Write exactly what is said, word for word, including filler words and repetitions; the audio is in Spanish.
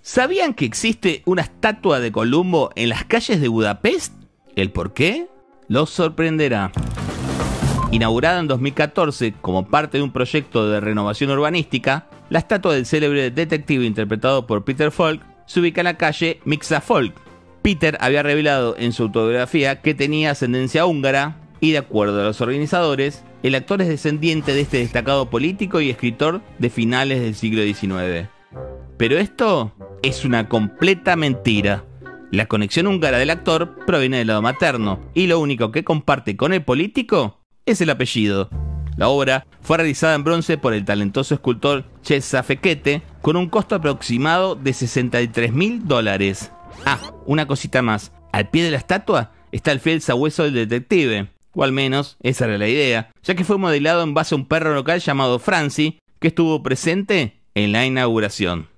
¿Sabían que existe una estatua de Columbo en las calles de Budapest? ¿El por qué? Los sorprenderá. Inaugurada en dos mil catorce como parte de un proyecto de renovación urbanística, la estatua del célebre detective interpretado por Peter Falk se ubica en la calle Mixa Falk. Peter había revelado en su autobiografía que tenía ascendencia húngara y, de acuerdo a los organizadores, el actor es descendiente de este destacado político y escritor de finales del siglo diecinueve. Pero esto es una completa mentira. La conexión húngara del actor proviene del lado materno y lo único que comparte con el político es el apellido. La obra fue realizada en bronce por el talentoso escultor César Fekete con un costo aproximado de sesenta y tres mil dólares. Ah, una cosita más. Al pie de la estatua está el fiel sabueso del detective, o al menos esa era la idea, ya que fue modelado en base a un perro local llamado Francie, que estuvo presente en la inauguración.